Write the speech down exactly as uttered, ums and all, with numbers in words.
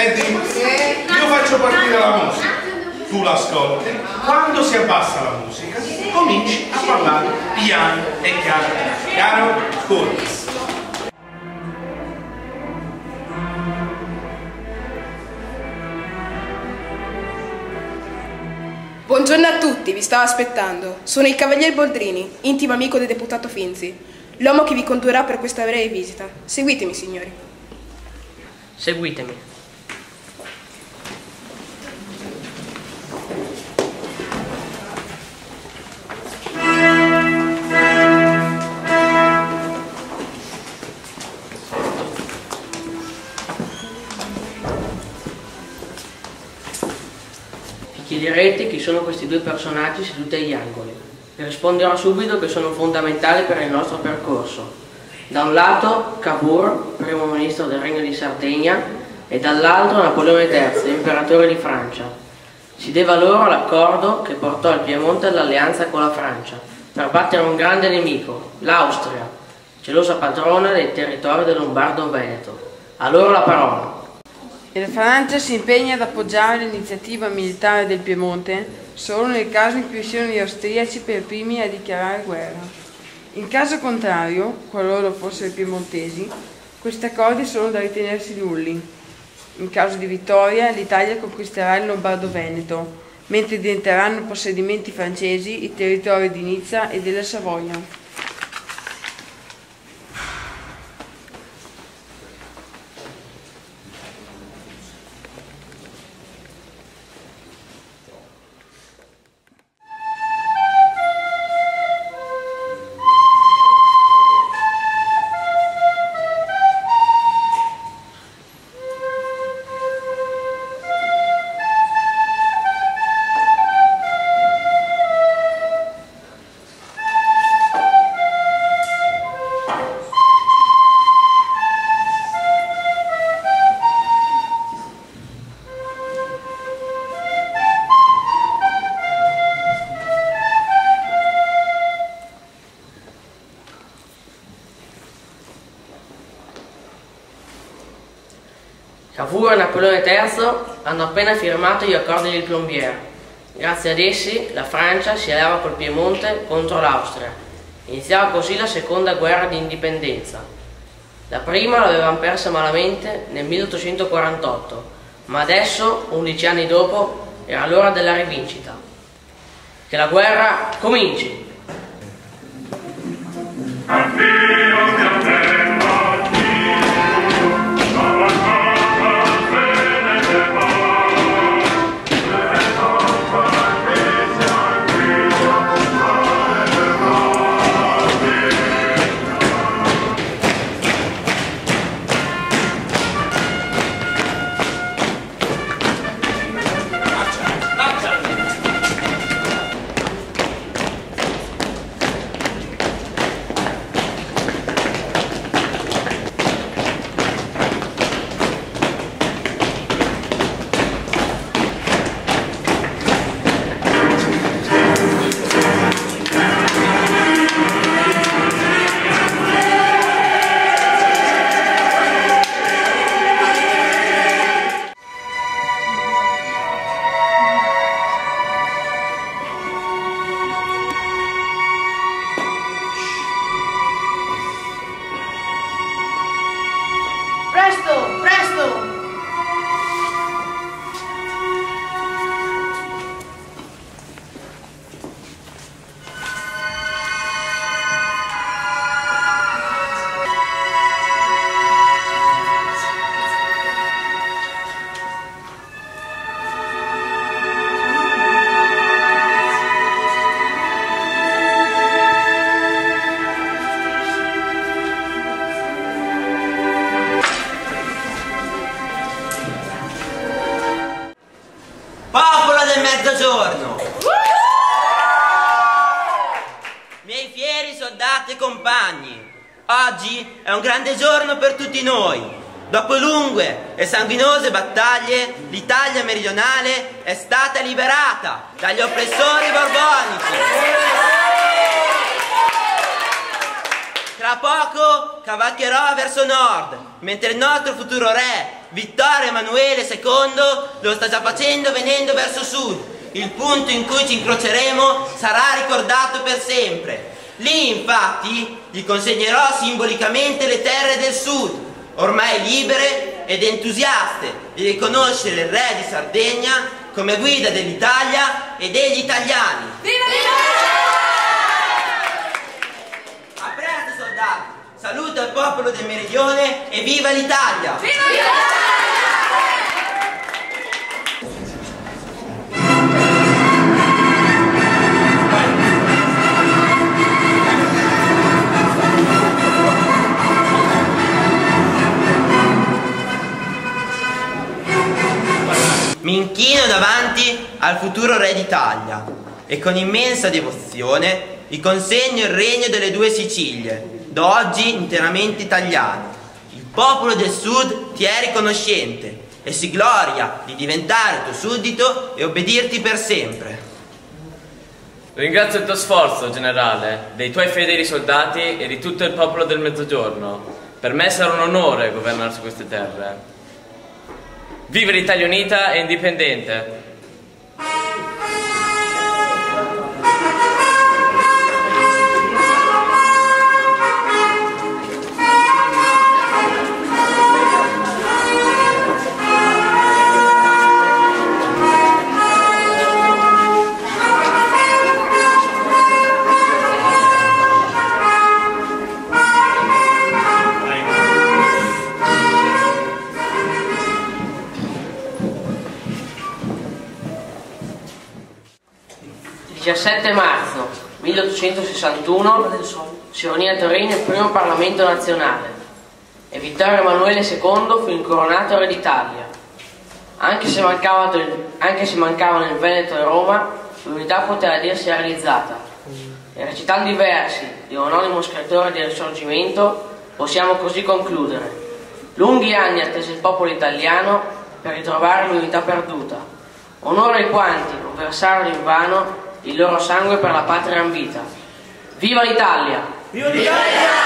Senti, io faccio partire la musica, tu l'ascolti, quando si abbassa la musica cominci a parlare piano e chiaro. Chiaro? Ascolta. Buongiorno a tutti, vi stavo aspettando. Sono il Cavalier Boldrini, intimo amico del deputato Finzi, l'uomo che vi condurrà per questa breve visita. Seguitemi, signori. Seguitemi. Chiederete chi sono questi due personaggi seduti agli angoli. Vi risponderò subito che sono fondamentali per il nostro percorso. Da un lato Cavour, primo ministro del Regno di Sardegna, e dall'altro Napoleone terzo, imperatore di Francia. Si deve a loro l'accordo che portò il Piemonte all'alleanza con la Francia per battere un grande nemico, l'Austria, gelosa padrona dei territori del Lombardo-Veneto. A loro la parola. La Francia si impegna ad appoggiare l'iniziativa militare del Piemonte solo nel caso in cui siano gli austriaci per primi a dichiarare guerra. In caso contrario, qualora fossero i piemontesi, questi accordi sono da ritenersi nulli. In caso di vittoria, l'Italia conquisterà il Lombardo-Veneto, mentre diventeranno possedimenti francesi i territori di Nizza e della Savoia. Cavour e Napoleone terzo hanno appena firmato gli accordi di Plombières. Grazie ad essi la Francia si alleava col Piemonte contro l'Austria. Iniziava così la seconda guerra di indipendenza. La prima l'avevano persa malamente nel milleottocentoquarantotto, ma adesso, undici anni dopo, era l'ora della rivincita. Che la guerra cominci! Mezzogiorno, miei fieri soldati e compagni, oggi è un grande giorno per tutti noi. Dopo lunghe e sanguinose battaglie, l'Italia meridionale è stata liberata dagli oppressori borbonici. Tra poco cavalcherò verso nord, mentre il nostro futuro re, Vittorio Emanuele secondo lo sta già facendo venendo verso sud. Il punto in cui ci incroceremo sarà ricordato per sempre. Lì, infatti, gli consegnerò simbolicamente le terre del sud, ormai libere ed entusiaste di riconoscere il re di Sardegna come guida dell'Italia e degli italiani. Viva l'Italia! A presto, soldati! Saluto al popolo del Meridione e viva l'Italia! Viva l'Italia! Mi inchino davanti al futuro re d'Italia e con immensa devozione gli consegno il regno delle due Sicilie, da oggi interamente italiano. Il popolo del sud ti è riconoscente e si gloria di diventare tuo suddito e obbedirti per sempre. Ringrazio il tuo sforzo, generale, dei tuoi fedeli soldati e di tutto il popolo del Mezzogiorno. Per me sarà un onore governare su queste terre. Viva l'Italia unita e indipendente! diciassette marzo milleottocentosessantuno si riunì a Torino il primo Parlamento nazionale e Vittorio Emanuele secondo fu incoronato re d'Italia. Anche se mancava, anche se mancavano il Veneto e Roma, l'unità poteva dirsi realizzata. E recitando i versi di un anonimo scrittore del Risorgimento possiamo così concludere: lunghi anni attese il popolo italiano per ritrovare l'unità perduta. Onore ai quanti non versarono invano il loro sangue per la patria ambita. Viva l'Italia! Viva l'Italia!